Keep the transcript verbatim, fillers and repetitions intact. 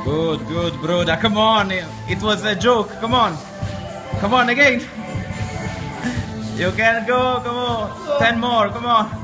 Good, good, brother. Come on. It was a joke. Come on. Come on again. You can go. Come on. Ten more. Come on.